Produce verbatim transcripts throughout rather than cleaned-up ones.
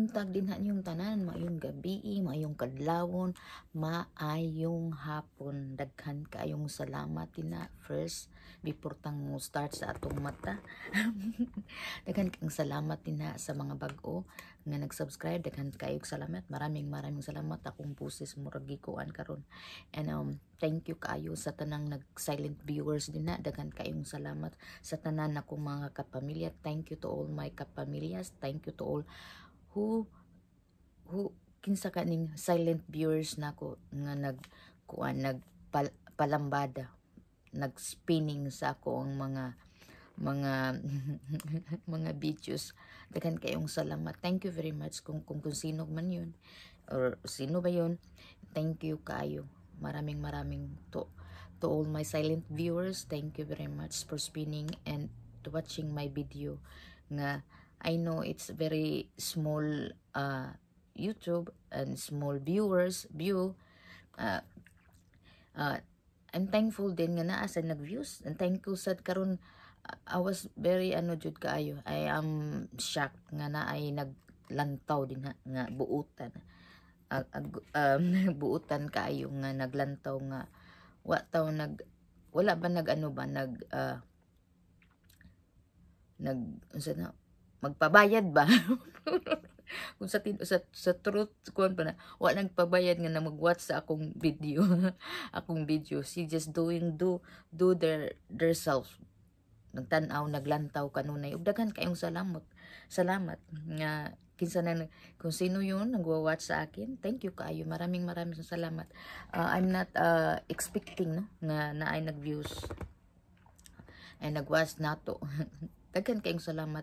buntag din ha niyong tanan, maayong gabi, maayong kadlawon, maayong hapon. Daghan kaayong salamat tina first before tang mo start sa atong mata. Daghan kang salamat tina sa mga bag-o nga nag-subscribe. Daghan kaayong salamat. Maraming maraming salamat akong busis murag gikuan karon. And um thank you kaayo sa tanang nag-silent viewers din na. Daghan kaayong salamat sa tanan akong mga kapamilya. Thank you to all my kapamilyas. Thank you to all who who kinsa kaning silent viewers nako nga nag kuan nag pal, palambada nag spinning sa ako ang mga mga mga videos. Daghan kayong salamat. Thank you very much kung kung, kung sino man yun or sino ba yun. Thank you kaayo. Maraming maraming to to all my silent viewers. Thank you very much for spinning and to watching my video nga I know it's very small uh, YouTube and small viewers view. Uh, uh, I'm thankful din nga naa sa nag-views. And thankful sad karon. uh, I was very ano jud kaayo. I am shocked nga na ay naglantaw din ha, nga buutan. Uh, uh, um, buutan kaayo nga naglantaw nga wa taw nag wala ba nag ano ba nag uh, nag unsa na magpabayad ba? Kung sa, tin, sa sa truth kuan pa na wa nagpabayad nga na mag-watch sa akong video. Akong video she just doing do do their their self nagtan-aw naglantaw kanunay ug daghan kayong salamat salamat nga kinsa na kung sino yun nagwa-watch sa akin. Thank you kaayo. Maraming maraming salamat. uh, I'm not uh, expecting no nga na ay nag-views and nag-watch nato. Daghan kayong salamat.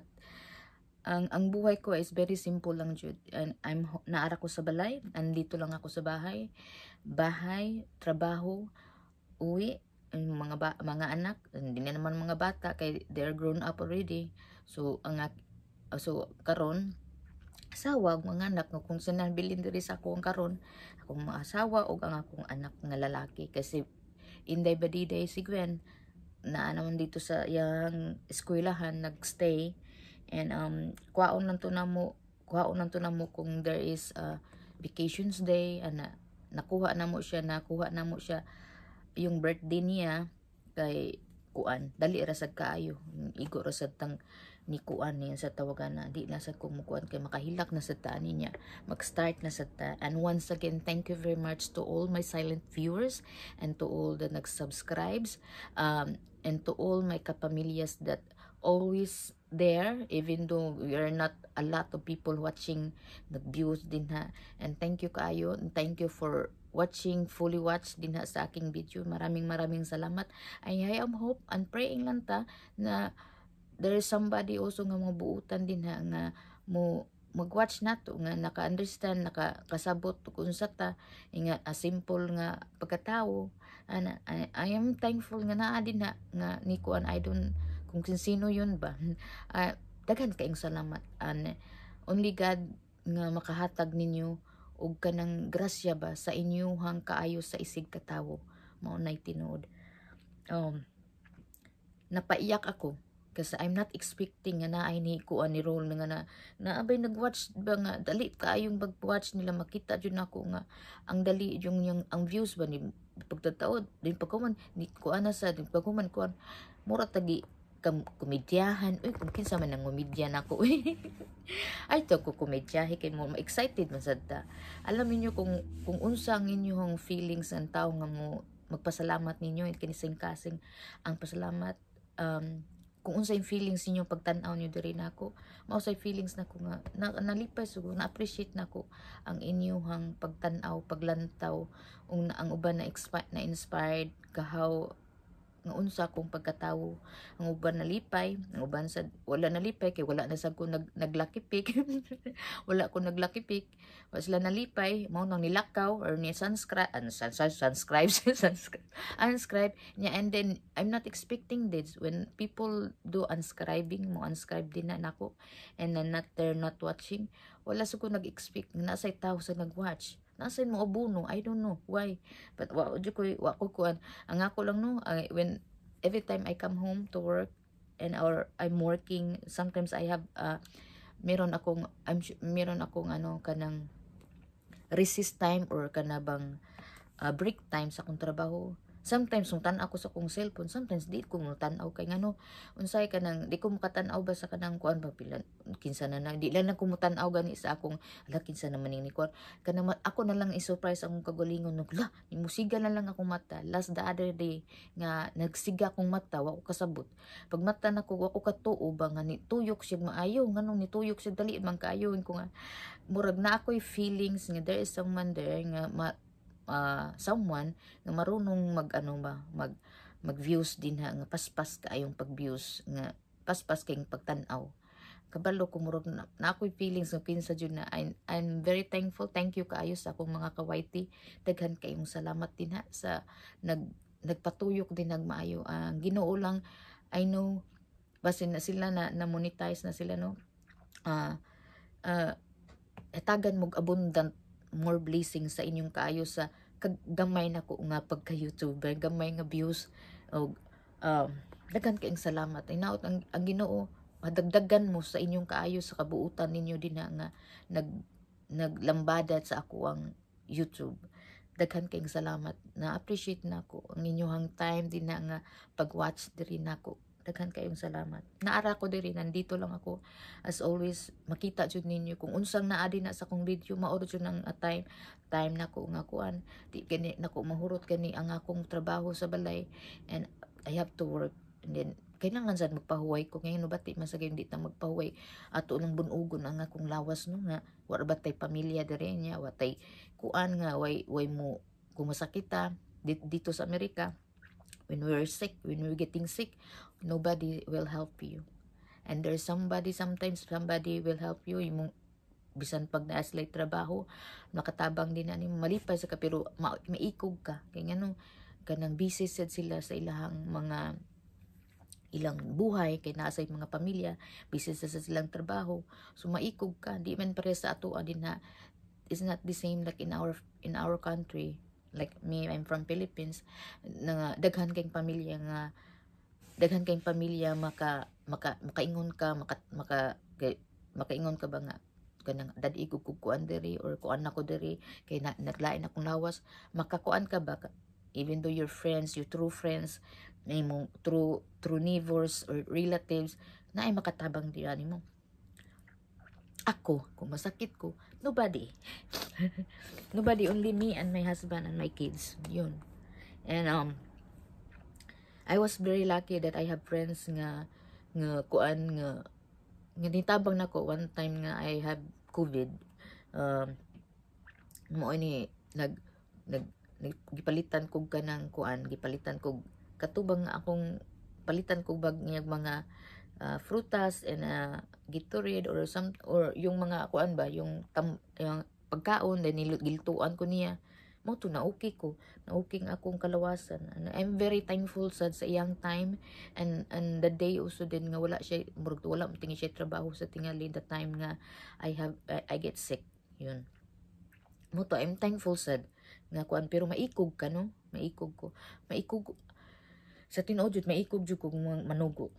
Ang ang buhay ko is very simple lang jud. And I'm naara ko sa balay, andito lang ako sa bahay. Bahay, trabaho, uwi, ang mga ba, mga anak, hindi na naman mga bata kay they're grown up already. So ang so karon asawa mga anak nga kung sinabilin diri sa akong karon, akong mga asawa ug ang akong anak nga lalaki kasi inday badiday si Gwen na naman dito sa yang eskwelahan nagstay. And um kwaon nanto namo kwaon nanto namo kung there is a vacations day ana nakuha namo siya nakuha namo siya yung birthday niya kay kuan dali ra sad kaayo igo ra sad tang ni kuan niya sa tawagan na di na sad kumukuan kay makahilak na sad taan niya mag-start na sad ta. And once again thank you very much to all my silent viewers and to all the nag-subscribes um and to all my kapamilyas that always there even though we are not a lot of people watching the views din ha. And thank you kaayo and thank you for watching fully watch din ha sa aking video. Maraming maraming salamat. I, I am hope and praying lang ta na there is somebody also nga mga buutan din ha nga mo mag-watch nato nga naka-understand naka-kasabot kung sa ta nga a simple nga pagkatao. And I, I am thankful nga naa din ha nga ni kuan I don't kung sino yun ba. uh, daghan kaayong salamat. And only God nga makahatag ninyo og kanang grasya ba sa inyuhang kaayo sa isig katawo mao nay tinuod. um napaiyak ako kasi I'm not expecting nga naay ni kuan ni role nga na naabay nag-watch ba nga dali kaayong mag-watch nila makita jud nako nga ang dali yung, yung ang views ba ni pagtataod din pagkuman ni kuan na sa din pagkuman kuan mura tagi komedyahan. Uy, kung kinsa man ang komedya nako. Ay, to ko komedyahe kay mo ma-excited man sad ta. Alam niyo kung kung unsa ang inyong feelings ang tao nga mo magpasalamat ninyo kinising kasing ang pasalamat um kung unsa yung feelings ninyo pagtan-aw niyo diri nako. Mao say feelings nako nga na, nalipay sugo na appreciate nako ang inyong pagtan-aw, paglantaw ung ang uban na na inspired kahaw nga unsa akong pagkatawo. Ang uban nalipay, ang uban sad wala nalipay kay wala na sad ko nag naglakipik. Wala ko naglakipik. Wa sila nalipay, mao nang nilakaw or ni subscribe and subscribe unscribe niya. And then I'm not expecting this when people do unscribing mo unscribe din na nako and then not they're not watching. Wala sa ko nag-expect na sa tao sa nag-watch. Nasa mo abuno, I don't know why. But wa jud ko wa ko kuan. Ang ako lang no, uh, when every time I come home to work and or I'm working, sometimes I have uh, meron akong I'm su- meron akong ano kanang recess time or kanabang uh, break time sa akong trabaho. Sometimes kung tan-aw ko sa akong cellphone, sometimes di ko mo tan-aw kay ngano unsay kanang di ko makatan-aw ba sa kanang kuan ba pila kinsa na na di lang na ko mo tan-aw gani sa akong ala kinsa naman ni kuan kanang ma- ako na lang i-surprise akong kagalingon nag la musiga na lang akong mata last the other day nga nagsiga akong mata wa ko kasabot pag mata nako wa ko katuo ba nga ni tuyok siya maayo nganong ni tuyok siya dali man kaayo ko nga murag na ako'y feelings nga there is someone there nga ma, uh, someone nga marunong mag ano ba mag mag views din ha nga paspas kaayong pag views nga paspas kayong pagtan-aw kabalo ko murag na, na ako'y feelings nga pinsa jud na I'm, I'm very thankful thank you kaayo sa akong mga kawayti daghan kayong salamat din ha sa nag nagpatuyok din nagmaayo ang uh, Ginoo lang I know basin na sila na, na monetize na sila no ah uh, uh, etagan mog abundant more blessings sa inyong kaayo sa kag gamay na ko nga pagka-YouTuber, gamay nga views o um, daghan kayong salamat. Inaot ang, ang Ginoo madagdagan mo sa inyong kaayo sa kabuutan ninyo din na nga nag naglambada sa ako ang YouTube. Daghan kayong salamat. Na-appreciate na ako ang inyong time din na nga pag-watch diri nako. Daghan kayong salamat. Naara ko diri nandito lang ako as always makita jud ninyo kung unsang naa din na sa akong video mao jud nang uh, time time nako nga kuan di gani nako mahurot gani ang akong trabaho sa balay and I have to work and then kailangan sad magpahuway ko ngayon no bati man sa di ta magpahuway ato nang bunugon ang akong lawas no nga wa batay pamilya diri nya watay kuan nga way way mo kung masakita dito sa Amerika when we're sick, when we're getting sick, nobody will help you. And there's somebody, sometimes somebody will help you. Yung bisan pag naaslay trabaho, makatabang din na malipay sa ka, pero ma maikog ka. Kaya nga kanang busy sad sila sa ilahang mga ilang buhay, kay nasa mga pamilya, busy sa silang trabaho. So maikog ka, di man pare sa ato din na, it's not the same like in our in our country. Like me, I'm from Philippines, nga daghan kayong pamilya nga daghan kayong pamilya maka maka makaingon ka maka maka kay, makaingon ka ba nga kanang dadi ko kuan diri or kuan nako diri kay na, naglain akong lawas makakuan ka ba even though your friends your true friends nimo true true neighbors or relatives na ay makatabang di mo ako kung masakit ko nobody nobody only me and my husband and my kids yun and um I was very lucky that I have friends nga nga kuan nga nga nitabang nako one time nga I have COVID um mo ini nag nag gipalitan kog kanang kuan gipalitan kog katubang nga akong palitan kog bag mga uh, frutas and uh, Gatorade or some or yung mga kuan ba yung, tam, yung pagkaon then giltuan ko niya mo to na okay ko na okay ang akong kalawasan and I'm very thankful sad sa iyang time and and the day also din nga wala siya murag wala mo tingi siya trabaho sa tingali the time nga I have I, I get sick yun mo to I'm thankful sad nga kuan pero maikog ka no maikog ko maikog sa tinuod jud maikog jud ko manugo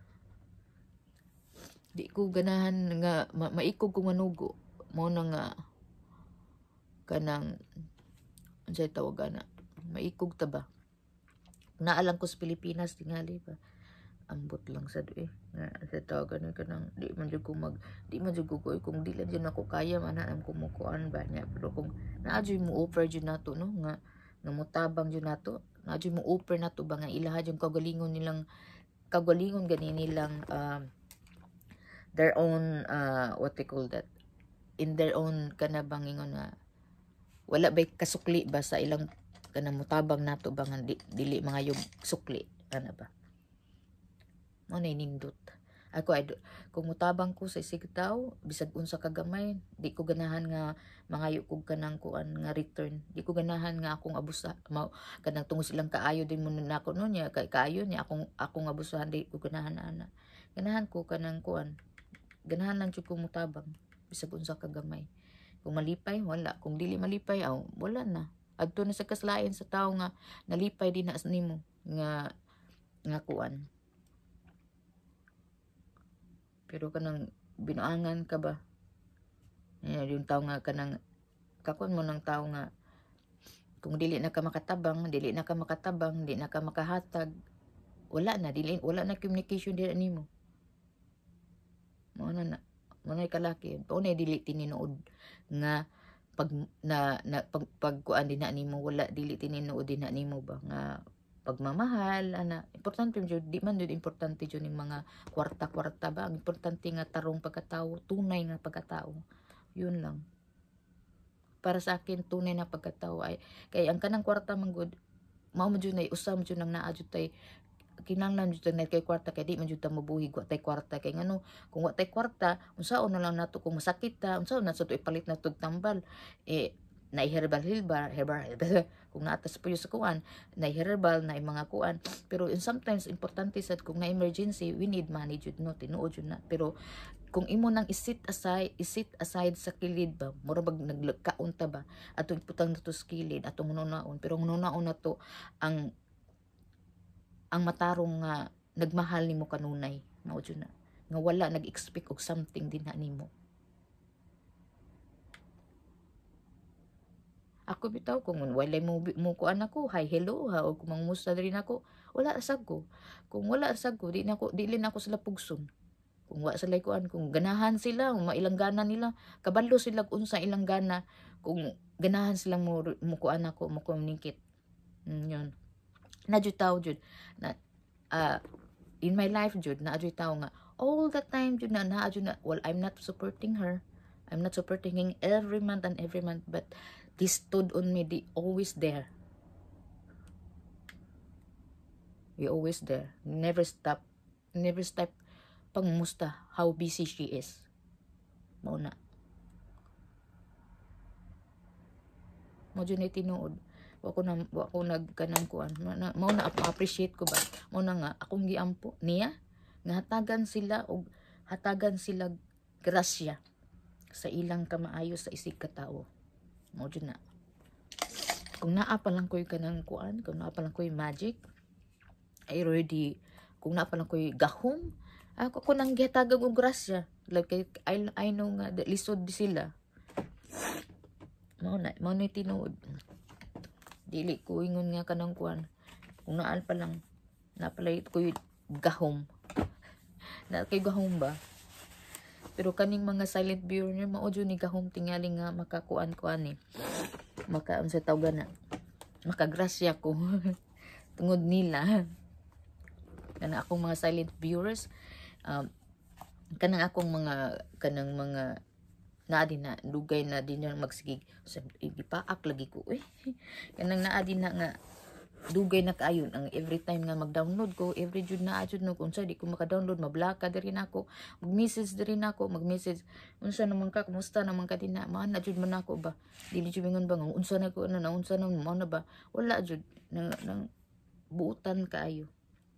di ko ganahan nga ma maikog ko manugo mo na nga kanang unsay tawag ana maikog ta ba naalang ko sa Pilipinas tingali ba ambot lang sad eh nga sa tawag ana kanang di man jud ko mag di man jud ko kung di lang jud ako kaya man anam kumukuan ba niya pero kung naa jud mo offer jud nato no nga nga motabang jud nato naa jud mo offer nato ba nga ilaha jud kagalingon nilang kagalingon gani nilang um, their own uh, what they call that in their own kana bangingon nga wala bay kasukli ba sa ilang kana mutabang nato ba nga di, dili mga yung sukli ana ba mo na nindot ako ay kung mutabang ko sa sigtaw bisag unsa ka gamay di ko ganahan nga mangayo kog kanang kuan nga return di ko ganahan nga akong abusa ma, kanang tungod silang kaayo din mo nako no nya kay kaayo niya akong akong abusahan di ko ganahan ana ganahan ko kanang kuan ganahan lang jud ko mutabang bisag unsa ka gamay kung malipay wala kung dili malipay aw wala na adto na sa kaslain sa tawo nga nalipay din na nimo nga nga kuan pero kanang binuangan ka ba? Yan, yung tao nga kanang kakon mo ng tao nga kung dili na ka makatabang, dili na ka makatabang, dili na ka makahatag, wala na, dili, wala na communication dili nimo. Mo na na, mo na kalaki, o na dili tininuod nga pag na, na pag, pag kuan din na nimo, wala dili tininuod din na nimo ba nga pagmamahal ana, importante jud, di man jud importante jud ning mga kwarta-kwarta ba, ang importante nga tarong pagkatao, tunay nga pagkatao. Yun lang. Para sa akin tunay na pagkatao ay kay ang kanang kwarta man gud mao man jud nay usam jud nang naa jud tay kinahanglan jud na kay kwarta kay di man jud ta mabuhi wa tay kwarta kay ngano kung wa tay kwarta unsaon na lang nato kung masakit ta unsaon na sa to ipalit na tog tambal eh na herbal herbal herbal kung naatas po yung sa kuan na herbal na mga kuan pero in sometimes importante sad kung na emergency we need money jud no tinuod jud na pero kung imo nang isit aside isit aside sa kilid ba mura bag naglagkaon ta ba atong putang nato sa kilid atong nunaon pero nunaon na to ang ang matarong nga nagmahal nimo kanunay mao jud na nga wala nag-expect og something din na nimo. Ako bitaw kung walay mo mo kuan ako hi hello ha o kung mangmusta diri nako wala asag ko kung wala asag ko di nako dili na ako sila pugson kung wa sila kuan kung ganahan sila mailang gana nila kabalo sila unsa ilang gana kung ganahan silang mo, mo kuan ako mo communicate mm, yun na jud taw jud na uh, in my life jud na jud taw nga all the time jud na na jud na well I'm not supporting her I'm not supporting him every month and every month but they stood on me they always there we always there never stop never stop pangmusta how busy she is mao na mo jud ni tinuod wa ko na wa ko nagkanang kuan mao na appreciate ko ba mao na nga akong giampo niya nga hatagan sila og hatagan sila grasya sa ilang kamaayo sa isig ka tawo mao jud na kung naa pa lang koy kanang kuan kung naa pa lang koy magic I already kung naa pa lang koy gahom ako ko nang gihatagan og grasya like I, I know nga lisod sila mao na mao ni tinuod dili ko ingon nga kanang kuan kung naan pa lang na pala ko gahom na kay gahom ba pero kaning mga silent viewer niya mao jud ni gahom tingali nga makakuan kuan ni maka unsa tawgan na makagrasya ko tungod nila kana akong mga silent viewers um, kanang akong mga kanang mga naa din na dugay na din na magsigig ipaak lagi ko eh kanang naa din na nga dugay na kaayon ang every time nga mag-download ko every jud na jud no kung sa di ko maka-download mablaka diri nako mag-message diri nako mag-message unsa naman ka kumusta naman ka din na man na jud man nako ba dili jud mingon ba nga unsa na ko na unsa na mo na ba wala jud nang, nang buutan kaayo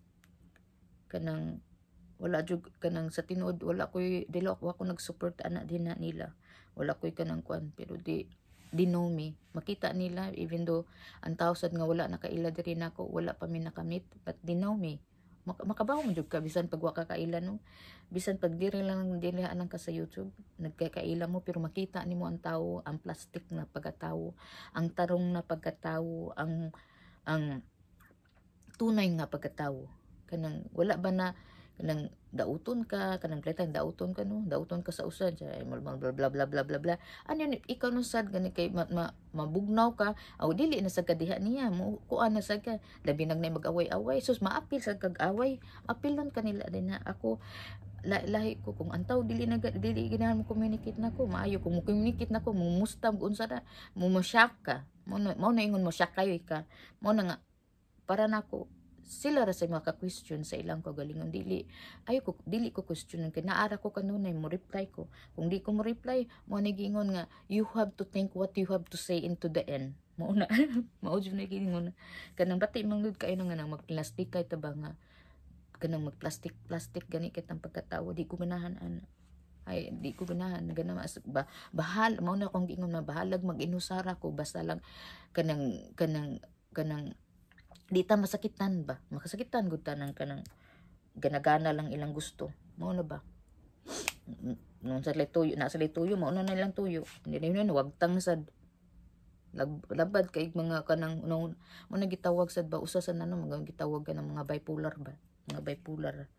kanang wala jud kanang sa tinuod wala koy dili ako ako nag-support ana din na nila wala koy kanang kuan pero di di know me makita nila even though ang tao sad nga wala nakaila diri nako wala pa mi nakamit but di know me Mak makabaw mo jud ka bisan pag wa ka kaila no bisan pag diri lang dili anang ka sa YouTube nagkakaila mo pero makita nimo ang tao ang plastic na pagkatao ang tarong na pagkatao ang ang tunay nga pagkatao kanang wala ba na kanang dauton ka kanang pretang dauton ka no dauton ka sa usan sa bla bla bla bla bla bla bla ano yun ikaw no sad gani kay ma, ma, mabugnaw ka aw dili na sa kadiha niya mo kuan na sad ka labi nag nay mag-away-away sus maapil sa kag-away apilon kanila din na ako la, lahi ko kung antaw dili na dili ginahan mo communicate nako maayo kung mo communicate nako mo mustab unsa na mo mo-shock ka mo na mo na ingon mo shock kayo ka mo na nga para nako sila ra sa mga question sa ilang kagalingon dili ayo ko dili ko question kay naara ko kanunay mo reply ko kung di ko mo reply mo nagingon nga you have to think what you have to say into the end mo na mao jud nagingon kanang bati manglud kay nga nang magplastic kay ta ba nga kanang magplastic plastic gani kay tang pagkatawo di ko ganahan ana ay di ko ganahan gana ba bahal mao na akong giingon na bahalag mag-inusara ko basta lang kanang kanang kanang di ta masakitan ba makasakitan gud ta nang kanang ganagana lang ilang gusto mao na ba nung sa tuyo na sa tuyo mao na nilang tuyo hindi na yun wagtang sad Lag, labad kay mga kanang no, mo na gitawag sad ba usa sa nano mga gitawag ka ng mga bipolar ba mga bipolar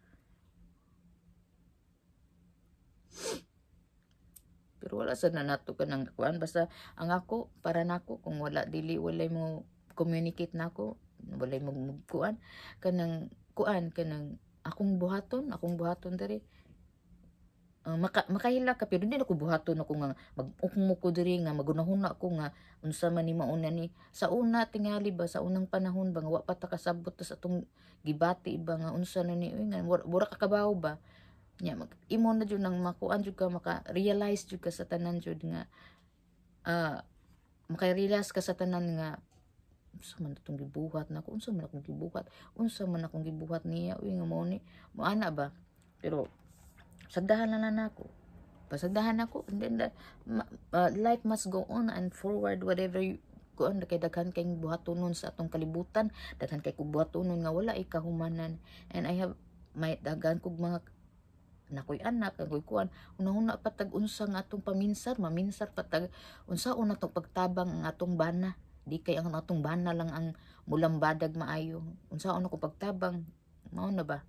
pero wala sad na nato ka ng kuan basta ang ako para nako kung wala dili walay mo communicate nako walay mo kuan kanang kuan kanang akong buhaton akong buhaton diri uh, maka, makahila ka pero hindi na ko buhaton ako nga mag-ukmo ko diri nga magunahuna ko nga unsa man ni mauna ni sa una tingali ba sa unang panahon ba nga wa pa ta kasabot sa atong gibati ba nga unsa na ni uy nga wala ka kabaw ba nya mag imo na jud nang makuan jud ka maka-realize jud ka sa tanan jud nga ah uh, maka-realize ka sa tanan nga unsa man atong gibuhat nako unsa man akong gibuhat unsa man akong gibuhat niya uy nga mao ni mo ana ba pero sagdahan na na nako pasagdahan ako and then the, uh, life must go on and forward whatever you, kuan kay daghan kay buhatonon sa atong kalibutan daghan kay kog buhatonon nga wala ikahumanan and I have may daghan kog mga nakoy anak nakoy kuan una-una patag unsa nga atong paminsar maminsar patag unsa una tong pagtabang ang atong bana di kay ang atong bana lang ang mulambadag maayo unsa una ko pagtabang mao na ba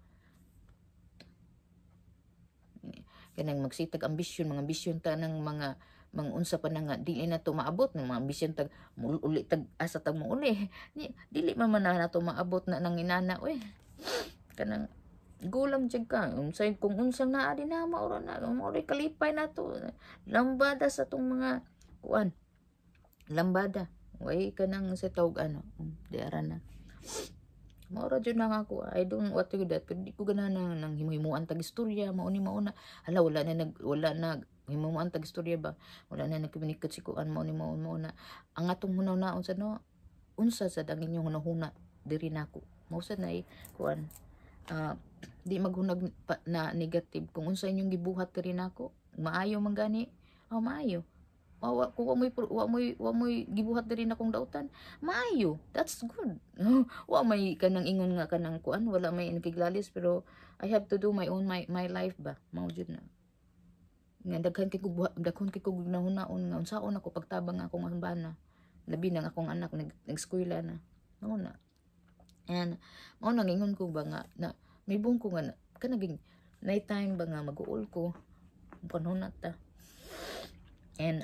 kanang magsitag ambisyon mga ambisyon ta ng mga mga unsa pa na nga dili na to maabot ng mga ambisyon tag uli tag asa tag mo uli dili man man na to maabot na nang inana we kanang gulang jud ka unsay kung unsang naa din na maura na maura kalipay na to lambada sa tong mga kuan lambada way kanang sa tawag ano di ara na maura jud na ako I don't what to that pero di ko ganahan nang himuhimuan tag istorya mao ni mao na hala wala na nag wala na himuhimuan tag istorya ba wala na nagkomunicate si kuan mao ni mao mao na ang atong hunaw-naon sa no unsa sa ang inyong hunahuna diri nako mao sa na kuan uh, di maghunag pa, na negative kung unsa inyong gibuhat diri nako maayo man gani oh maayo oh, wa ko wa moy wa moy wa moy gibuhat diri na kong dautan maayo that's good wa may kanang ingon nga kanang kuan wala may nakiglalis pero I have to do my own my, my life ba mao jud na nga daghan kay kog daghan kay kog nahunaon nga unsaon ako pagtabang nga akong bana labi nang akong anak nag nag-eskwela na mao na and mao nang ingon ko ba nga na may buong ko nga kanaging night time ba nga mag-uol ko panahon na ta and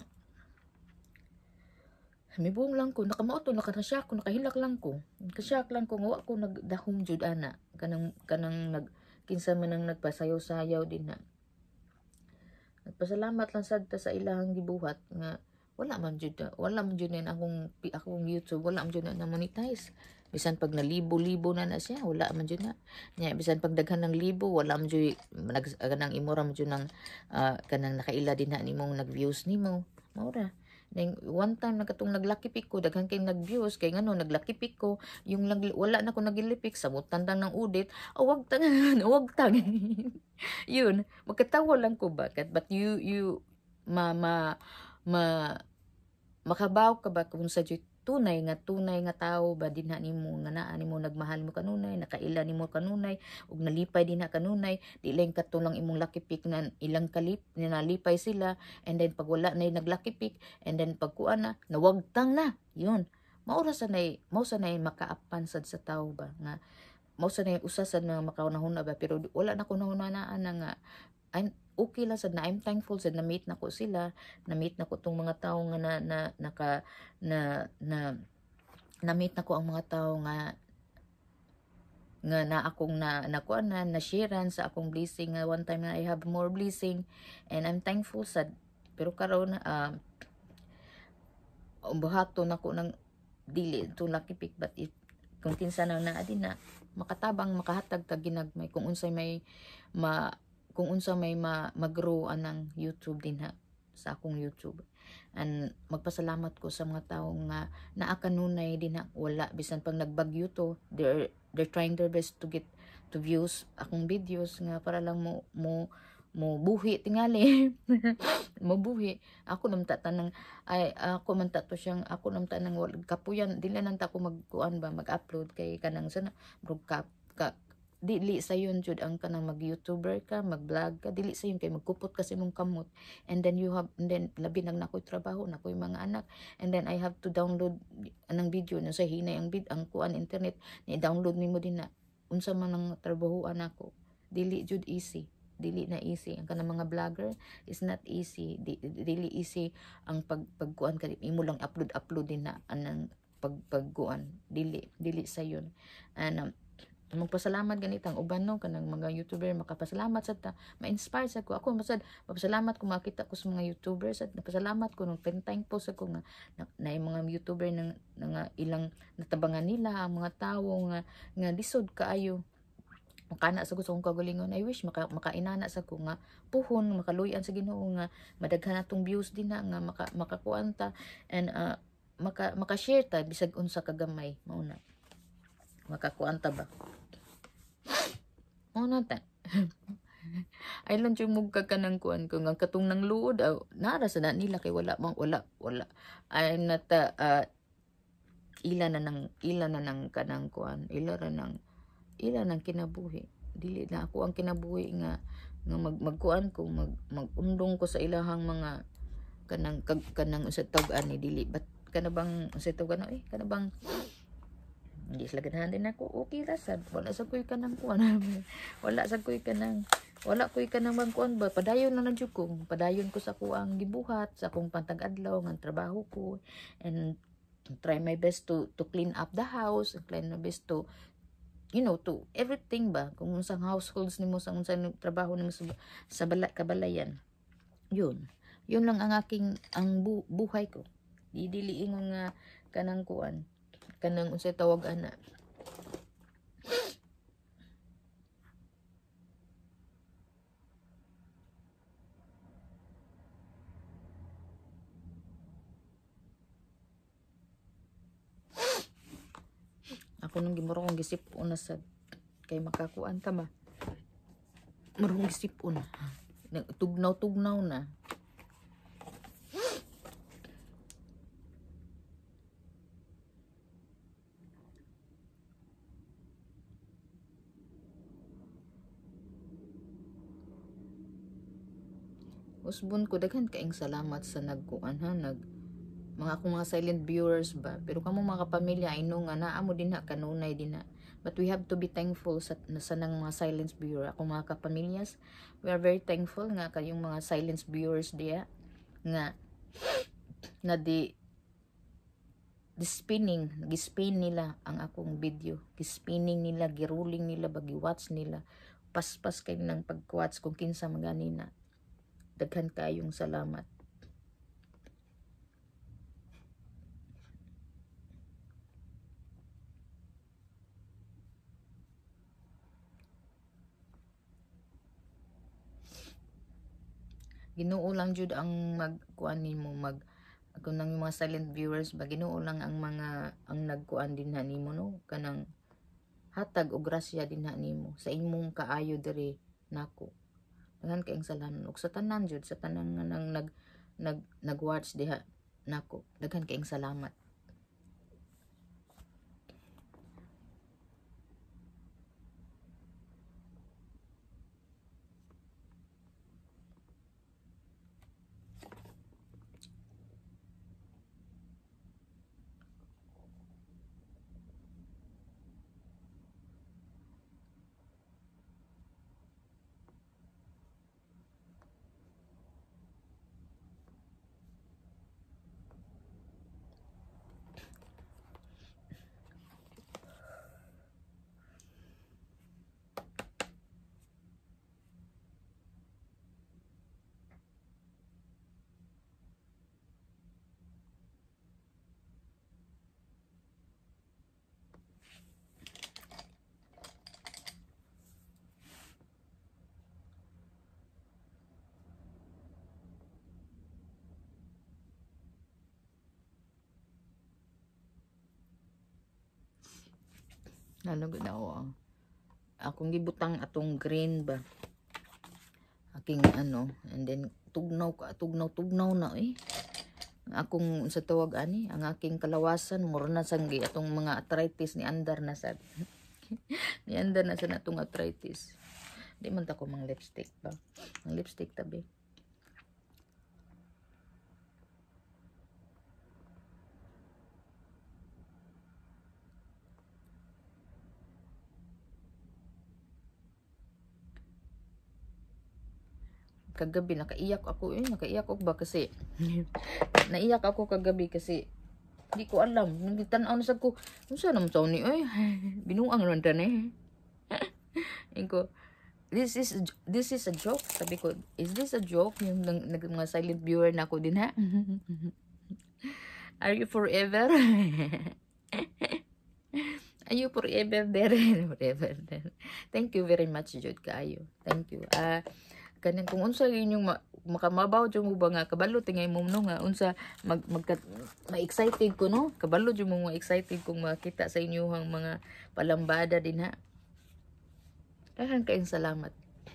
may buong lang ko nakamauto nakanasyak ko nakahilak lang ko nakasyak lang ko nga wa ko nagdahom jud ana kanang kanang nag kinsa man nang nagpasayaw-sayaw din na nagpasalamat lang sad ta sa ilahang gibuhat nga wala man jud wala man jud na akong akong YouTube wala man jud na monetize bisan pag nalibo-libo na na siya wala man jud na nya bisan pag daghan ng libo wala man jud nag kanang imora man jud nang uh, kanang nakaila din na nimong nag-views nimo mao ra ning one time nagkatong naglakipik ko daghan kay nag-views kay ngano naglakipik ko yung lang wala na ko nagilipik sabutan lang ng udit awag tang awag tang yun magkatawa lang ko ba but you you ma ma ma makabaw ka ba kung sa tunay nga tunay nga tao ba dinha nimo nga naa nimo nagmahal mo kanunay nakaila nimo kanunay ug nalipay dinha kanunay di lang katulang imong lakipik na ilang kalip nalipay sila and then pag wala na naglakipik and then pag kuan na nawagtang na yun maura sa nay mao sa nay makaapan sad sa tao ba nga mao sa nay usa sad na makaunahuna ba pero wala na ko nahunanaan na nga I'm okay lang sad na I'm thankful sad na meet na ko sila na meet na ko tong mga tao nga na, na naka na na na meet na ko ang mga tao nga nga na akong na nakuan na na sharean sa akong blessing nga one time na I have more blessing and I'm thankful sad pero karon uh, buhaton ako ng dili to lakipik but if kung kinsa na naa din na makatabang makahatag tag ginagmay kung unsay may ma kung unsa may ma mag-grow anang YouTube din ha sa akong YouTube and magpasalamat ko sa mga tao nga naa kanunay din ha wala bisan pag nagbagyo to they're they're trying their best to get to views akong videos nga para lang mo mo mo buhi tingali mo buhi ako namta tanang ay ako man ta to siyang ako namta nang kapuyan dili nang ta ko magkuan ba mag-upload kay kanang sana bro ka, ka dili sayon jud ang kanang mag-YouTuber ka, mag-vlog ka, dili sayon kay magkupot kasi mong kamot, and then you have, and then labi nang nakoy trabaho, nakoy mga anak, and then I have to download anang video na sa hinay ang vid ang kuan internet ni download nimo din na unsa man ang trabahoan ako, dili jud easy, dili na easy ang kanang mga vlogger is not easy, di, dili easy ang pag pagkuan ka imo lang upload upload din na anang pag pagkuan, dili dili sayon. And um, magpasalamat ganitang uban no kanang mga YouTuber makapasalamat sa ta, ma-inspire sa ko ako masad mapasalamat ko makita ko sa mga YouTubers at napasalamat ko nung tentang po sa ko nga na, na yung mga YouTuber nang nga ilang natabangan nila ang mga tawo nga nga lisod kaayo makana sa gusto kong kagalingon. I wish maka, makainana sa ko nga puhon makaluyan sa Ginoo nga madaghan natong views din na nga maka, makakuan ta and uh, maka maka-share ta bisag unsa kagamay mao na makakuan ta ba. Ano ta? Ay lang yung mugka ka ng kuan ko nga katong nang luod aw nara sa na nila kay wala mang wala wala ay nata uh, ila na nang ila na nang kanang kuan ila ra nang ila nang kinabuhi dili na ako ang kinabuhi nga nga mag magkuan ko mag magundong ko sa ilahang mga kanang kag, kanang sa tawag ani dili bat kana bang sa tawag ano eh kana bang hindi sila ganahan din ako okay ra sad wala sa kuy kanang kuan wala sa kuy kanang wala kuy kanang bangkuan ba padayon na lang jud ko padayon ko sa kuang gibuhat sa akong pantag-adlaw nga trabaho ko and try my best to to clean up the house try my best to you know to everything ba kung unsang households nimo sa unsang trabaho nimo sa, sa bala, kabalayan yun yun lang ang aking ang bu, buhay ko didili ingon nga kanang kuan kanang unsay tawag ana ako nang gimuro kong gisip-on na sad kay makakuan ta ba marong gisip-on tugnaw-tugnaw na usbon ko daghan kaing salamat sa nagkuan ha nag mga akong mga silent viewers ba pero kamo mga kapamilya I know nga naa mo din na kanunay din na but we have to be thankful sa, sa nang mga silent viewer akong mga kapamilyas we are very thankful nga kayong mga silent viewers diya nga na di di spinning gispin nila ang akong video gispinning nila giruling nila bagi watch nila paspas kay nang pag-watch kung kinsa maganina daghan kayong salamat. Ginoo lang jud ang magkuan nimo mag kung nang mga silent viewers ba Ginoo lang ang mga ang nagkuan din nimo no kanang hatag og grasya din nimo sa imong kaayo diri nako daghan kayong salamat ug sa tanan jud sa tanan nga nang nag nag nag-watch diha nako daghan kayong salamat. Ano gud ako akong gibutang atong green ba aking ano and then tugnaw ka tugnaw tugnaw na eh akong sa tawag ani ang aking kalawasan mura na sanggi atong mga arthritis ni andar na sad Nianda na sa natong arthritis. Di man ta ko mang lipstick ba. Ang lipstick tabi. Kagabi nakaiyak ako eh, nakaiyak ako ba kasi naiyak ako kagabi kasi di ko alam, nagtanaw na sad ko, unsa naman taon ni oy, binuang naman ta ni. Inko, this is this is a joke, sabi ko, is this a joke yung nag, nag mga silent viewer na ako din ha? Are you forever? Are you forever there? Forever there. Thank you very much Jud kaayo. Thank you. Ah uh, kanang kung unsa inyong ma makamabaw jud mo ba nga kabalo tingay mo no nga unsa mag, mag ma-excited ko no kabalo jud mo ma-excited kung makita sa inyong mga palambada din ha. Daghang kayong salamat.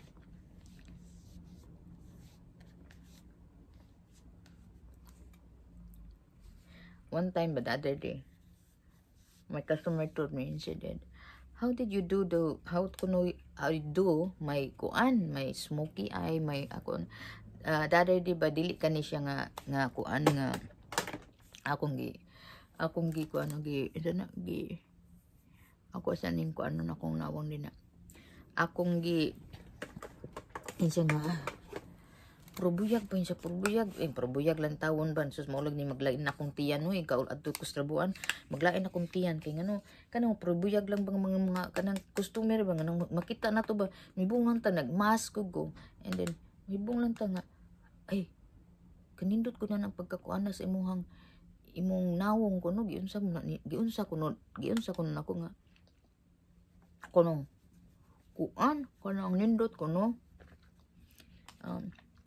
One time but the other day my customer told me, she said, how did you do the how kuno how you do may kuan may smoky eye may akon uh, dada di ba dili kani siya nga nga kuan nga akong gi akong gi kuan gi ito na gi ako sa ning kuan na akong nawang din na akong gi insa nga probuyag pa siya probuyag eh probuyag lang tawon ban sus maulag ni maglain na akong tiyan no ikaw adto ko sa trabuan maglain akong tiyan kay ngano kanang probuyag lang bang mga mga kanang customer ba nang makita na to ba mibungan ta nagmask ko go and then mibung lang ta nga ay kanindot ko na ng pagkakuana sa imuhang imong nawong ko no giunsa mo giunsa ko no giunsa ko na ako nga kuno kuan kanang nindot ko no um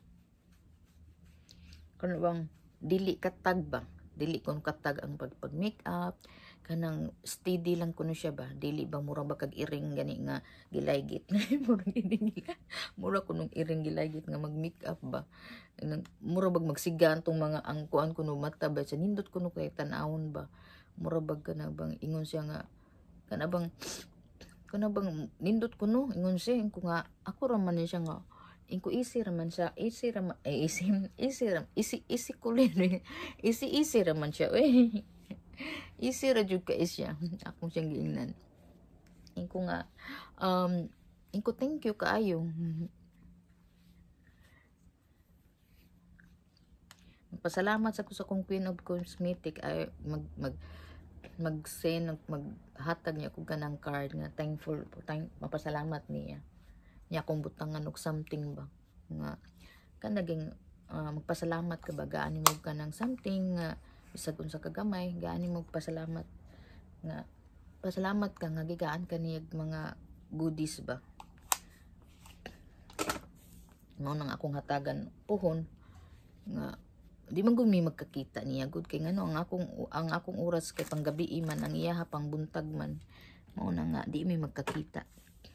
kano bang dili katag ba dili kon katag ang pag, pag make up kanang steady lang kuno siya ba dili ba mura ba kag iring gani nga gilaygit mura gini mura kunong iring gilaygit nga mag make up ba mura bag magsigan tong mga ang kuan kuno mata ba sa nindot kuno kay tan-awon ba mura bag kana bang ingon siya nga kana bang kana bang nindot kuno ingon siya ko nga ako ra man siya nga ingko easy raman siya easy raman eh, easy easy ram easy easy kulin easy easy raman siya eh easy ra jud ka siya akong siyang giingnan ingko nga um ingko thank you kaayo pasalamat sa ko sa kong Queen of Cosmetic ay mag mag mag-send maghatag niya kog kanang card nga thankful thank mapasalamat niya niya akong butangan og something ba nga kanaging uh, magpasalamat ka ba gaani mo ka ng something nga uh, bisag unsa ka gamay gaani mo pasalamat nga pasalamat ka nga gigaan ka niyag mga goodies ba mao nang akong hatagan puhon nga di man gud mi magkakita niya gud kay ngano ang akong ang akong oras kay panggabi man ang iya pang buntag man mao na nga di mi magkakita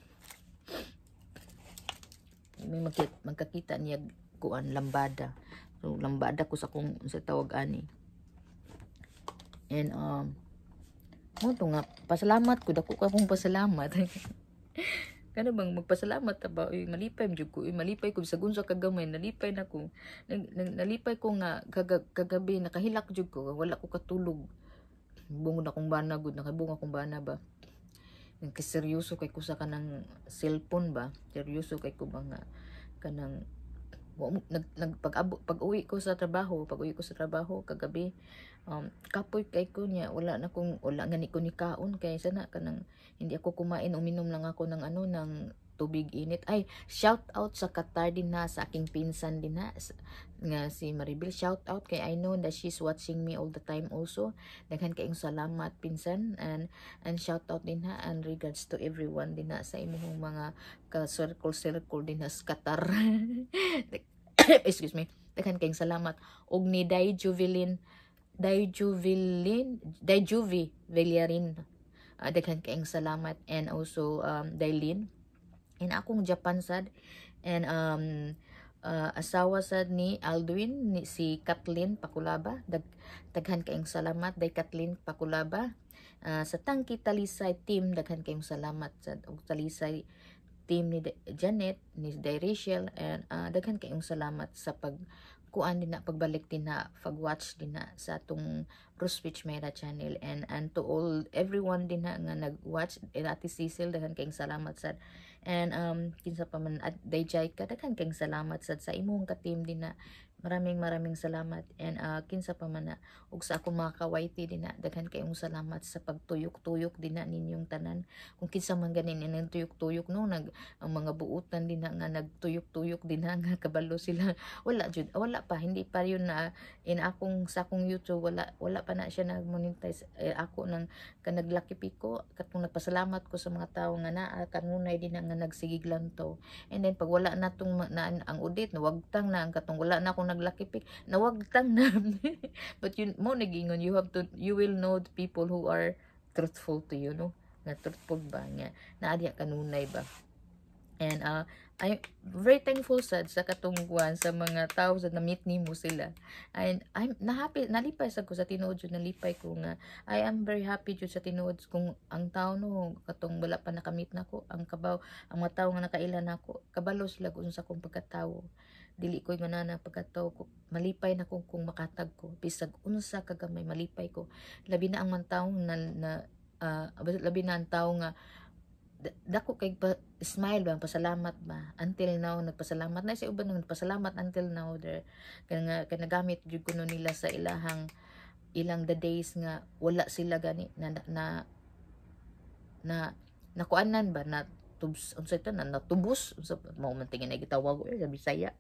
may magkit, magkakita niya kuan lambada so lambada ko sa kung sa tawag ani and um mo to nga pasalamat ko dako ka kong pasalamat kana bang magpasalamat ta ba uy malipay jud ko uy malipay ko sa gunsa kagamay nalipay na ko nag, nalipay ko nga kag, kagabi nakahilak jud ko wala ko katulog bungod akong bana gud nakabunga akong bana ba nagseryoso kay ko sa kanang cellphone ba seryoso kay ko ba nga kanang nag, nag pag, pag uwi ko sa trabaho pag uwi ko sa trabaho kagabi um, kapoy kay ko niya wala na kong wala nga ni ko ni kaon kay sana kanang hindi ako kumain uminom lang ako ng ano ng tubig init ay shout out sa Qatar din na sa aking pinsan din na nga si Maribel shout out kay I know that she's watching me all the time also daghan kayong salamat pinsan and and shout out din ha and regards to everyone din na sa imong mga ka circle circle din na sa Qatar excuse me daghan kayong salamat og ni Dai Juvelin Dai Juvelin Dai Juvi Villarin uh, daghan kayong salamat and also um Dailin and akong Japan sad and um uh, asawa sad ni Aldwin ni si Kathleen Pakulaba dag daghan kayong salamat day Kathleen Pakulaba Ah, sa Tangki Talisay team, daghan kayong salamat sad, og Talisay team ni Da- Janet, ni Day Rachel, and ah, daghan kayong salamat sa pag kuan din na pagbalik din na pag-watch din na sa atong Rose Witch Mera channel, and and to all everyone din na nga nag-watch, and Ate Cecil daghan kayong salamat sad, and um kinsa pa man at Dayjay ka daghan kayong salamat sad sa imong ka team din na, maraming maraming salamat, and uh, kinsa pa man na ug sa akong mga kawayti din na daghan kayong salamat sa pagtuyok-tuyok din na ninyong tanan, kung kinsa man ganin ang tuyok-tuyok no, nag ang mga buutan din na nga nagtuyok-tuyok din na nga kabalo sila, wala jud, wala pa, hindi pa yun na in akong sa akong YouTube, wala wala pa na siya nag-monetize, eh, ako nang kanaglaki piko katong nagpasalamat ko sa mga tawo nga naa kanunay din na nga nagsigiglan to, and then pag wala na tong na, ang audit nawagtang na ang katong wala na akong naglakipik nawagtang na but yun mo nagingon, you have to, you will know the people who are truthful to you, no, nga truthful ba nga naadya kanunay ba. And uh, I'm very thankful sad sa katungguan sa mga tao sa na-meet nimo sila. And I'm na-happy, nalipay sad ko sa tinuod jud, nalipay ko nga I am very happy jud sa tinuod kung ang tao no katong wala pa nakamit nako, ang kabaw ang mga tao nga nakailan nako kabalo sila kung sa akong pagkatawo, dili ko'y manana pagkatawo ko, malipay na ko kung makatag ko bisag unsa kagamay, malipay ko labi na ang man tawo na, na uh, labi na ang tao nga dako kay pa, smile ba, pasalamat ba until now, nagpasalamat na sa uban nang nagpasalamat until now there kaya nga nagamit jud kuno nila sa ilahang ilang the days nga wala sila gani na na na nakuanan ba na tubs unsa ito na natubos unsa mao man tingin na gitawag ko sa Bisaya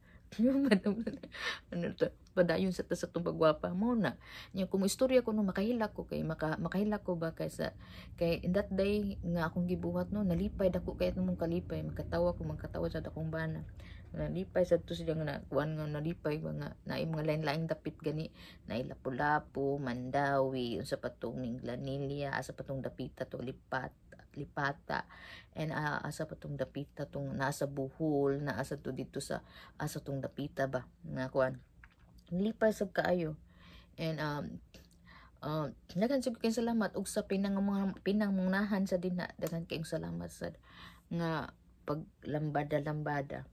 ano to padayon sa sa tong pagwapa mo na nya kung istorya ko no makahila ko kay maka, makahila ko ba kay sa kay in that day nga akong gibuhat no, nalipay dako kay mong kalipay, makatawa ko magkatawa sa akong bana, nalipay sa to sila nga kuan nga nalipay ba nga naay mga lain-laing dapit gani, naay lapu-lapu, mandawi, unsa pa tong ning glanilya, asa pa tong dapita to lipat lipata, and uh, asa pa tong dapita tong nasa buhol, na asa to dito sa asa tong dapita ba nga kuan nilipay sad kaayo, and um uh, daghan sig kayong salamat ug sa pinang mga pinangmunahan sa dinha, daghan kayong salamat sad nga paglambada-lambada,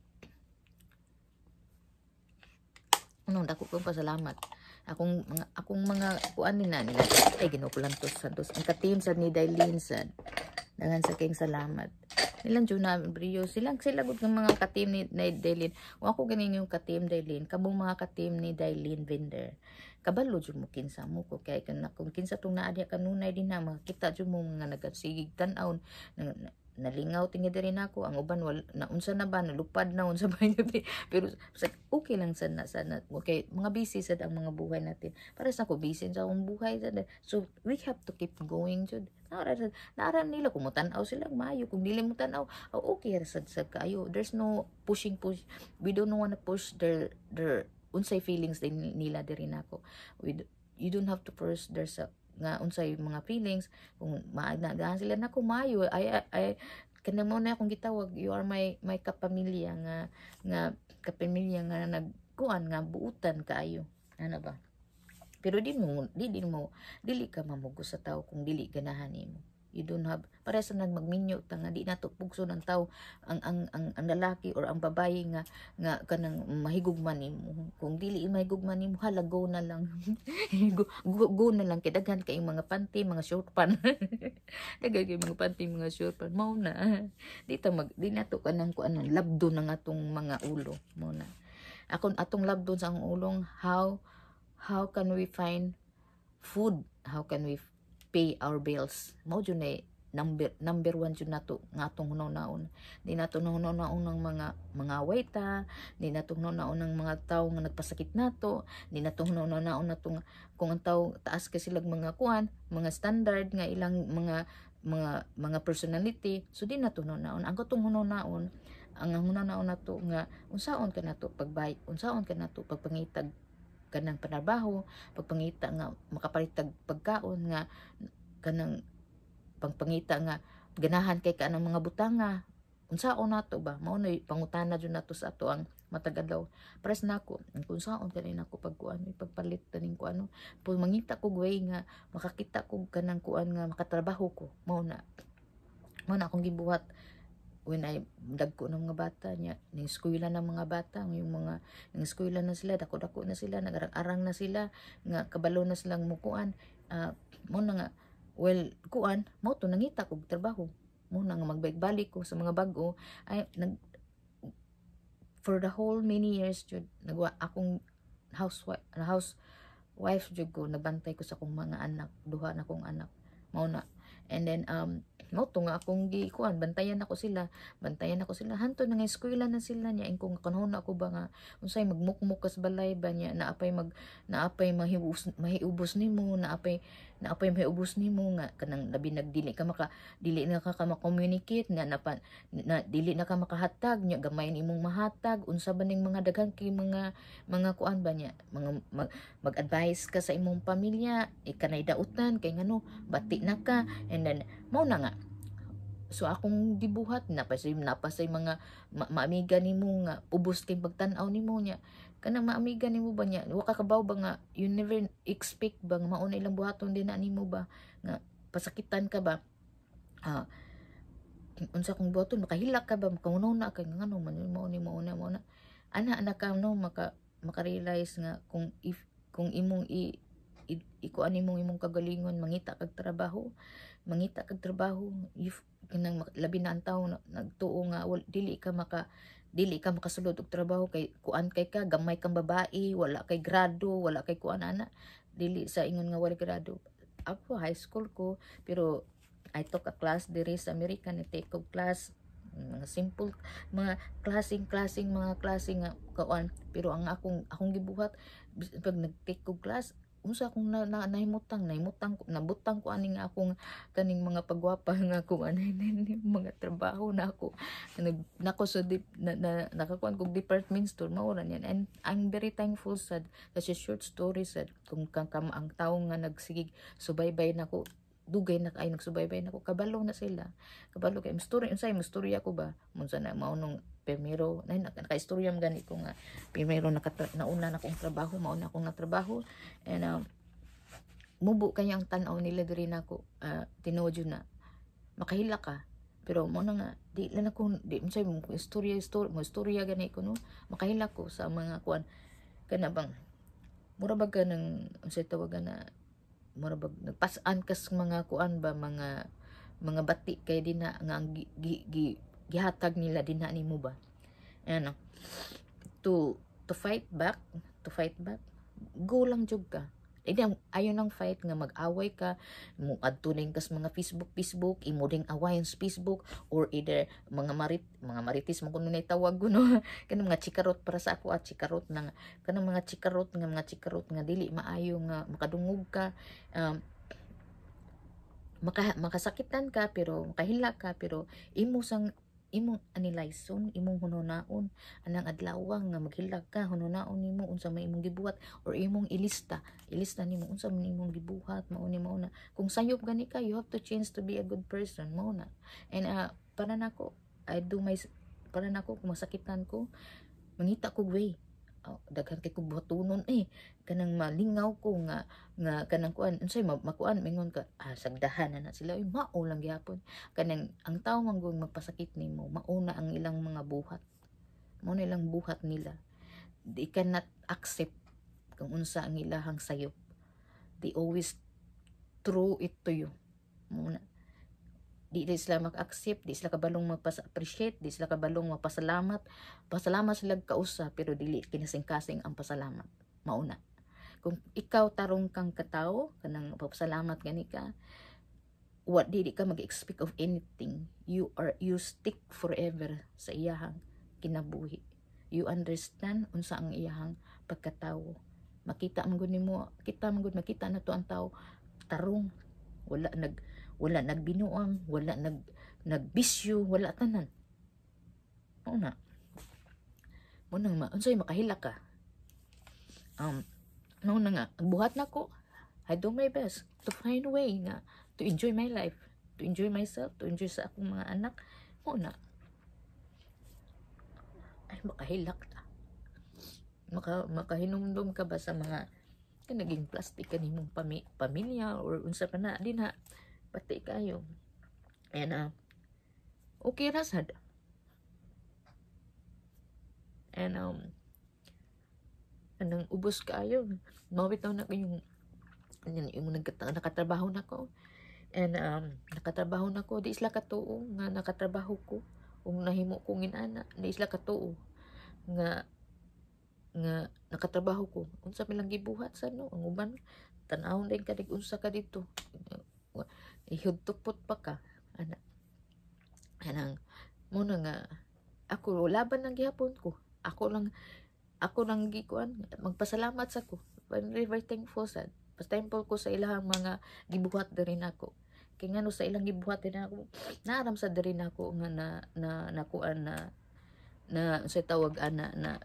ano dako kong pasalamat akong mga akong mga kuan ni na nila ay ginukulantos santos ang ka-team sad ni Dailin sad, daghan sa kayong salamat nilang jud na brio silang sila gud ng mga ka-team ni, ni Dailin, wa ako ganin yung ka-team Dailin, kabong mga ka-team ni Dailin Vender kabalo jud mo kinsa mo ko kay kun kung kinsa tong naadya kanunay din na makita jud mo nga nagasigig tan-aw na, na, nalingaw tingid diri nako, ang uban wala na unsa na ba nalupad na unsa ba yun pero okay lang sana sana okay mga busy sad ang mga buhay natin, para sa ko busy sa akong buhay sad, so we have to keep going jud. Nara nara nila kung mutan-aw sila maayo, kung dili mo tan-aw oh, okay ra sad sad kayo, there's no pushing push, we don't wanna push their their unsay feelings din nila diri nako, we you don't have to push their nga unsay mga feelings, kung maagnagaan sila nako maayo ay ay kana mo na akong gitawag, you are my my kapamilya nga nga kapamilya nga nagkuan nga buutan kaayo ano ba, pero di mo di din mo dili ka mamugo sa tao kung dili ganahan nimo, you don't have para sa nag magminyo ta nga di nato pugso ng tao ang ang ang, ang lalaki or ang babae nga nga kanang mahigugman nimo, kung dili mahigugman nimo hala go na lang go, go, go na lang kay daghan kay mga panty mga short pan daghan kay mga panty mga short pan mao na di ta mag di nato kanang kuan labdo ng atong mga ulo mao na akon atong labdo sa ang ulong, how how can we find food, how can we pay our bills, mao jud na number number one jud nato nga atong hunaw-naon, di nato hunaw-naon ng mga mga waita, di nato hunaw-naon ng mga tawo nga nagpasakit nato, di nato hunaw-naon natong kung ang tawo taas ka sila mga kuan mga standard nga ilang mga mga mga personality, so di nato hunaw-naon ang katong hunaw-naon, ang hunaw-naon nato nga unsaon ka nato pagbay, unsaon ka nato pagpangitag kanang panarbaho, pagpangita nga makapalitag pagkaon nga kanang pagpangita nga ganahan kay kanang mga butanga, unsaon nato ba, mao na pangutana jud nato sa ato ang matag adlaw pares nako kung saon ka rin ako pagkuan pagpalit taning ko ano pag mangita ko way nga makakita ko kanang kuan nga makatrabaho ko mao na mao na akong gibuhat when I dagko ng mga bata niya ning eskwela ng mga bata yung mga ning eskwela na sila dako-dako na sila nagarang-arang na sila nga kabalo na silang mukuan uh, mo na nga well kuan mo to nangita kog trabaho mo na nga magbalik-balik ko sa mga bag-o ay nag for the whole many years jud nagwa akong housewife house wife jud ko nabantay ko sa akong mga anak duha na akong anak mao na and then um mo to nga akong gikuan bantayan ako sila bantayan ako sila hanto na nga eskwela na sila niya ingkong kanhon ako ba nga unsay magmukmuk kas balay ba niya naapay mag naapay mahiubos mahiubos nimo naapay naapay mahiubos nimo nga kanang labi nagdili ka maka dili na ka, ka ma-communicate na, na, na dili na ka makahatag nya gamay nimong mahatag unsa ba ning mga daghan kay mga mga kuan ba niya mga mag, mag-advise ka sa imong pamilya ikanay dautan kay ngano bati na ka and then mo na nga so akong gibuhat napasay napasay mga ma maamiga nimo nga ubos kay pagtan-aw nimo nya kanang maamiga nimo ba nya wa ka kabaw ba nga you never expect ba nga mauna ilang buhaton din na nimo ba nga pasakitan ka ba ah unsa kung buhaton makahilak ka ba makangununa ka nga ngano man mao ni mao na mao na ana anak ka no maka maka-realize nga kung if kung imong i ikuan imong imong kagalingon mangita kag trabaho mangita kag trabaho if kanang labi na ang tawo nagtuo nga wal, dili ka maka dili ka makasulod og trabaho kay kuan kay ka gamay kang babae wala kay grado wala kay kuan ana dili sa ingon nga wala grado ako high school ko pero I took a class diri sa American take og class mga simple mga klaseng klaseng mga klaseng nga kuan pero ang akong akong gibuhat pag nag-take og class unsa akong na, na nahimutang nahimutang ko nabutang ko aning akong kaning mga pagwapa nga akong anay mga trabaho na ako nag nako sa dip, na, na nakakuan kog department store mao ra yan and I'm very thankful sad kasi short story sad kung kang kam ang tawo nga nagsigig subaybay nako dugay na kay nagsubaybay nako kabalo na sila kabalo kay story unsay mo story ako ba unsa na mao nung primero na naka-istorya man gani ko nga primero naka nauna na akong trabaho mauna akong natrabaho and um, mubo kay ang tan-aw nila diri nako uh, tinuod yun na makahila ka pero mo na nga di lang ako di unsay mo istorya istorya mo istorya gani ko no makahila ko sa mga kuan kana bang mura ba ka ng unsay tawagan na mura ba nagpas-an kas mga kuan ba mga mga bati kay di na nga gi, gi, gi gihatag nila din na nimo ba ano to to fight back to fight back go lang jud ka hindi ayon nang fight nga mag-away ka mo adtuning kas mga Facebook Facebook imo ding awayan sa Facebook or either mga marit mga maritis mo kuno nay tawag kuno kanang mga chikarot para sa ako at chikarot nga kanang mga chikarot nga mga chikarot nga dili maayo nga makadungog ka um, maka makasakitan ka pero makahila ka pero imo sang imong anilayson imong hununaon anang adlaw nga maghilag ka hununaon nimo unsa may imong gibuhat or imong ilista ilista nimo unsa man imong gibuhat mao ni mao na kung sayop gani ka you have to change to be a good person mao na and uh, para nako I do my para nako kung masakitan ko mangita ko way oh, daghan kay kog buhatonon eh kanang malingaw ko nga nga kanang kuan unsay makuan mingon ka ah, sagdahan na, na sila ay mao lang gyapon kanang ang tawo man gud magpasakit nimo mauna ang ilang mga buhat mao na ilang buhat nila they cannot accept kung unsa ang ilahang sayop they always throw it to you muna di di sila mag-accept di sila kabalong magpas-appreciate di sila kabalong magpasalamat pasalamat sila kausa pero dili kinasing-kasing ang pasalamat mauna kung ikaw tarong kang katawo kanang papasalamat gani ka what dili ka mag-expect of anything you are you stick forever sa iyahang kinabuhi you understand unsa ang iyahang pagkatawo makita man gud nimo kita man gud makita na to ang tawo tarong wala nag wala nagbinuang wala nag nagbisyo wala tanan mao na mo nang ma unsay makahila ka um mao na nga ang buhat nako I do my best to find a way nga to enjoy my life to enjoy myself to enjoy sa akong mga anak mo na ay makahilak ta maka makahinumdum ka ba sa mga ka naging plastic kanimong pami, pamilya or unsa pa na din ha pati kayo. And uh, okay ra sad. And um anang ubos kaayo mawitaw na ko yung yung, yung nagkata, nakatrabaho na ko. And um nakatrabaho na ko di isla ka tuo nga nakatrabaho ko kung nahimo kong inana di isla ka tuo nga nga nakatrabaho ko unsa milang gibuhat sa no ang uban tan-awon din kadig unsa ka dito ihudtokpot pa ka ana anang mo na nga ako laban lang gihapon ko ako lang ako lang gikuan magpasalamat sa ko very very thankful sad thankful ko sa ilahang mga gibuhat diri nako kay ngano sa ilang gibuhat din ako naaram sa diri nako nga na na nakuan na na sa tawag ana na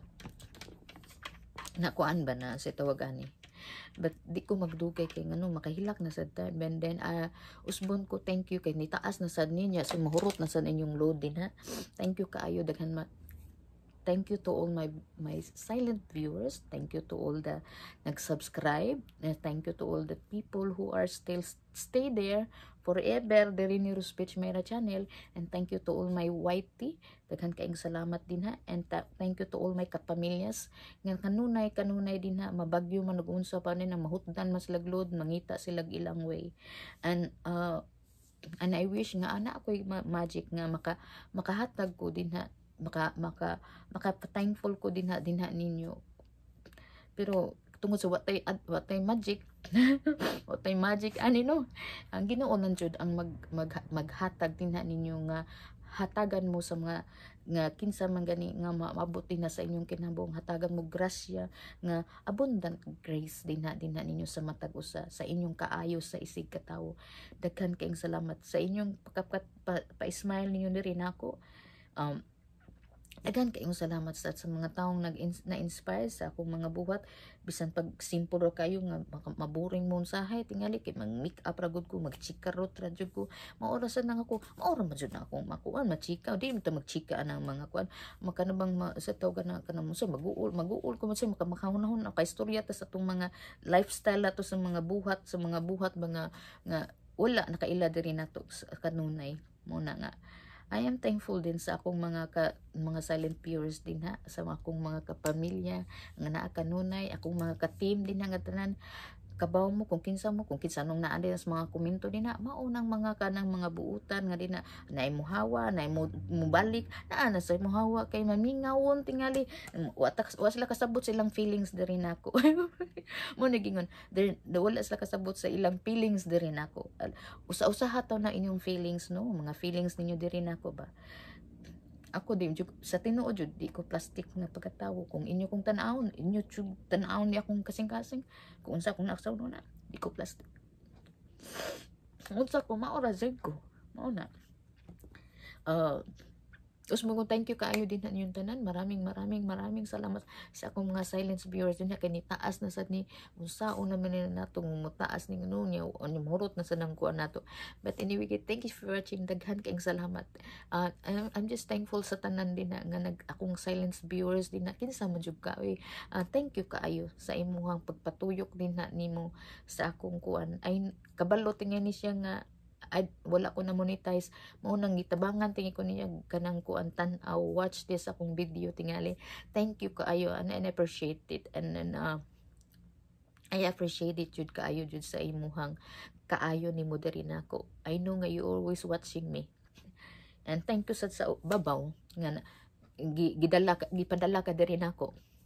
nakuan ba na sa tawag ani but di ko magdugay kay ngano makahilak na sad time and then uh, usbon ko thank you kay nitaas na sad ninya so mahurot na sad inyong load din ha thank you kaayo daghan ma thank you to all my my silent viewers, thank you to all the nag-subscribe, and thank you to all the people who are still stay there forever diri ni Ruspeech Mera channel, and thank you to all my whitey daghan kaayong salamat din ha, and thank you to all my kapamilyas nga kanunay kanunay din ha mabagyo man ug-unsa pa ni na mahutdan mas laglod mangita sila ilang way, and uh, and I wish nga ana ako'y ma magic nga maka makahatag ko din ha maka maka maka thankful ko din ha din ha ninyo pero tungod sa watay watay magic watay magic ani no ang Ginoo lang jud ang mag, mag maghatag din ha ninyo nga hatagan mo sa mga nga kinsa man gani nga mabuti na sa inyong kinabong hatagan mo grasya nga abundant grace din ha din ha ninyo sa matag usa sa inyong kaayo sa isig ka tawo daghan kayong salamat sa inyong pagkapat pa, pa smile ninyo diri nako um daghan kayong salamat sa, sa mga taong nag-na-inspire sa akong mga buhat bisan pag simple ra kayo nga maburing mo sahay tingali kay mag-make up ra gud ko mag-chikarot ra jud ko maorasan nang ako maora man jud na ako makuan machika di man ta magchika anang mga kuan makanabang ma, sa tawag na kanang mo sa mag-uul mag-uul ko man sa makamakahunahon ka istorya ta sa tong mga lifestyle ato sa mga buhat sa mga buhat mga nga wala nakaila diri nato kanunay mo na nga I am thankful din sa akong mga ka, mga silent viewers din ha, sa akong mga kapamilya nga naa kanunay, akong mga ka-team din nga tanan kabaw mo kung kinsa mo kung kinsa nung naa din sa mga komento din na maunang mga kanang mga buutan nga din na naay muhawa naay mo mubalik naa na sa muhawa kay mamingawon tingali watak wa sila kasabot sa ilang feelings diri nako mo nagingon wala sila kasabot sa ilang feelings diri nako usa-usaha taw na inyong feelings no mga feelings ninyo diri nako ba ako din sa tinuod jud di ko plastic na pagkatawo kung inyo kong tan-awon inyo jud tan-awon ni akong kasing-kasing kung unsa kung naksaw na di ko plastic unsa ko maora jud ko mao na uh, Tapos mo thank you kaayo din na yung tanan maraming maraming maraming salamat sa akong mga silence viewers din kay nitaas na sad ni unsaon naman na natong mutaas ning ano niya o nimurot na sa nang kuan nato but anyway thank you for watching daghan kayong salamat uh, I'm, I'm just thankful sa tanan din na nga nag akong silence viewers din na kinsa man jud ka uh, thank you kaayo sa imuhang pagpatuyok din na nimo sa akong kuan ay kabalo tingani siya nga ay wala ko na monetize mo nang gitabangan tingi ko niya kanang kuan tan-aw watch this akong video tingali thank you kaayo and, and I appreciate it and then uh, I appreciate it jud kaayo jud sa imuhang kaayo ni mo diri nako I know nga you always watching me and thank you sad sa babaw nga gidala gipadala ka diri nako